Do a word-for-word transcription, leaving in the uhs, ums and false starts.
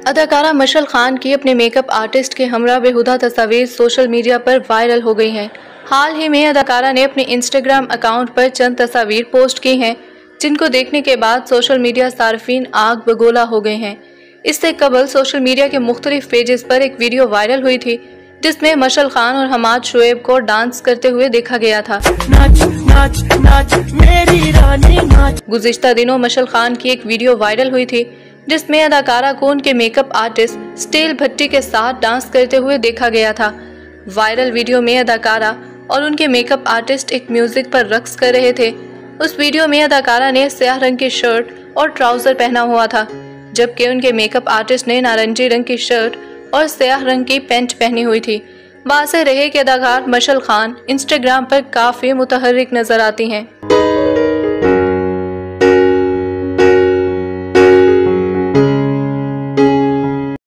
अदाकारा मशअल खान की अपने मेकअप आर्टिस्ट के हमरा बेहुदा तस्वीर सोशल मीडिया पर वायरल हो गई हैं। हाल ही में अदाकारा ने अपने इंस्टाग्राम अकाउंट पर चंद तस्वीर पोस्ट की हैं, जिनको देखने के बाद सोशल मीडिया सार्फिन आग बगोला हो गए हैं। इससे कबल सोशल मीडिया के मुख्तलिफ पेजेस पर एक वीडियो वायरल हुई थी, जिसमें मशअल खान और हमाद शोएब को डांस करते हुए देखा गया था। नाच, नाच, नाच, मेरी रानी नाच। गुज़िश्ता दिनों मशअल खान की एक वीडियो वायरल हुई थी, जिसमें अदाकारा को उनके मेकअप आर्टिस्ट स्टील भट्टी के साथ डांस करते हुए देखा गया था। वायरल वीडियो में अदाकारा और उनके मेकअप आर्टिस्ट एक म्यूजिक पर रक्स कर रहे थे। उस वीडियो में अदाकारा ने स्याह रंग की शर्ट और ट्राउजर पहना हुआ था, जबकि उनके मेकअप आर्टिस्ट ने नारंगी रंग की शर्ट और स्याह रंग की पैंट पहनी हुई थी। वाज़ेह रहे कि अदाकार मशअल खान इंस्टाग्राम पर काफ़ी मुतहर्रिक नजर आती हैं।